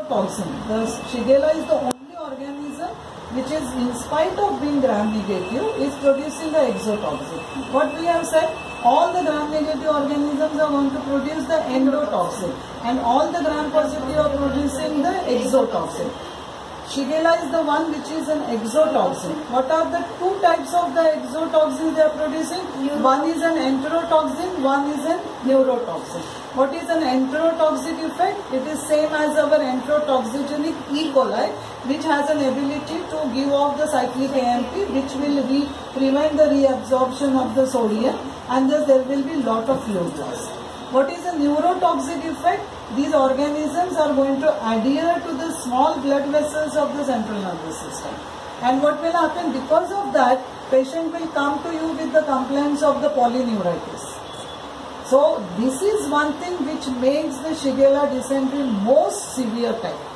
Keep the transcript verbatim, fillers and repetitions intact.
toxin. The Shigella is the only organism which is, in spite of being gram-negative, is producing the exotoxin. What we have said, all the gram-negative organisms are going to produce the endotoxin, and all the gram-positive are producing the exotoxin. Shigella is the one which is an exotoxin. What are the two types of the exotoxins they are producing? One is an enterotoxin, one is an neurotoxin. What is an enterotoxic effect? It is same as our enterotoxigenic E. coli, which has an ability to give off the cyclic A M P, which will re prevent the reabsorption of the sodium, and thus there will be lot of fluid loss. What is a neurotoxic effect? These organisms are going to adhere to the small blood vessels of the central nervous system. And what will happen? Because of that, patient will come to you with the complaints of the polyneuritis. So this is one thing which makes the Shigella dysentery most severe type.